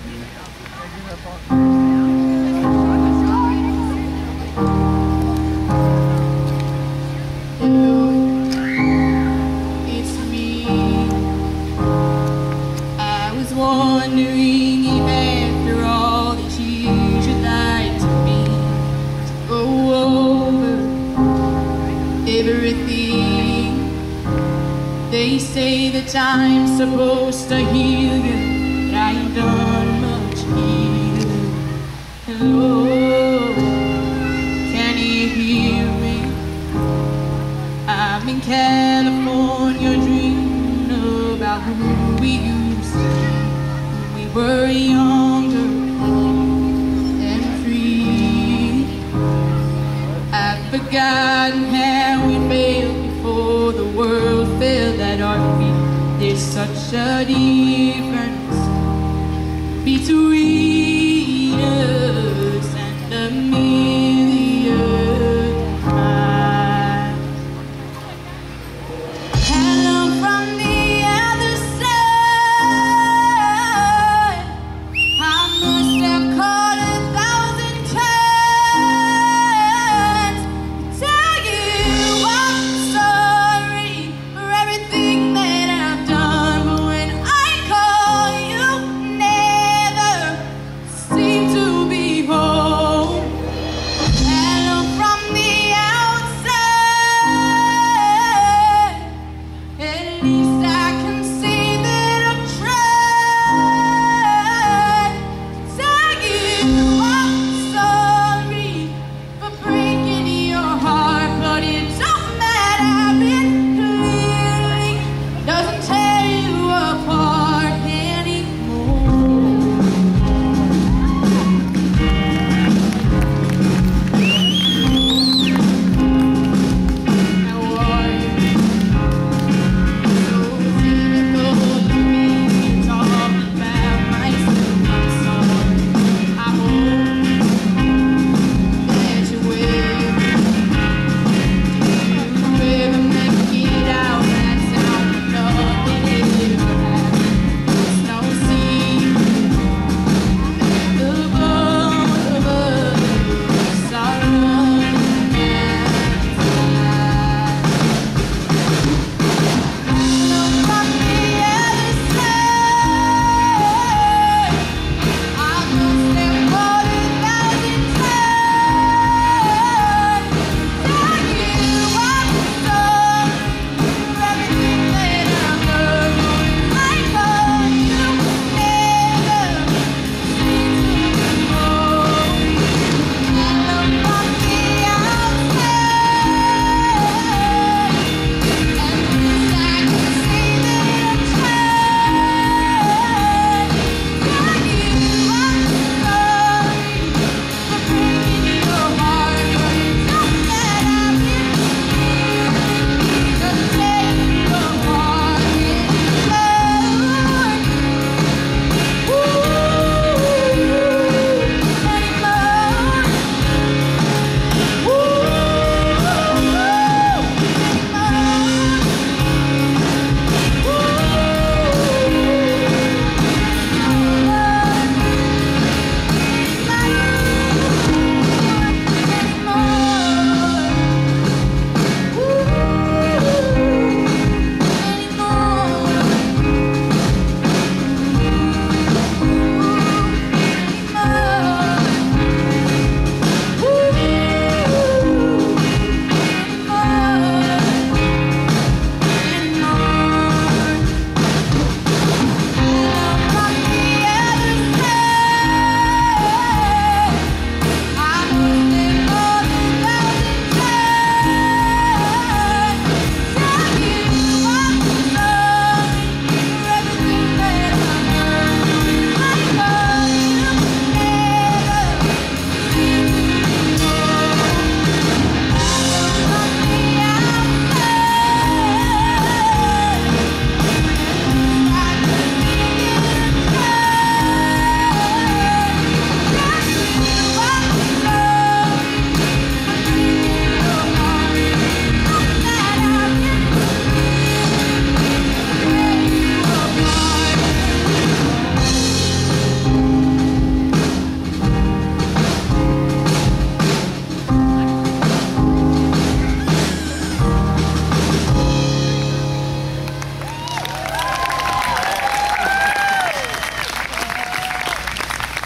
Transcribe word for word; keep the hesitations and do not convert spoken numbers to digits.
Wondering if after all these years you'd like to me to go over everything. They say that time's supposed to heal you, but I ain't done much healing. Hello, can you hear me? I'm in California dreaming about who we used to be. We're younger and free. I've forgotten how we felt before the world fell at our feet. There's such a difference between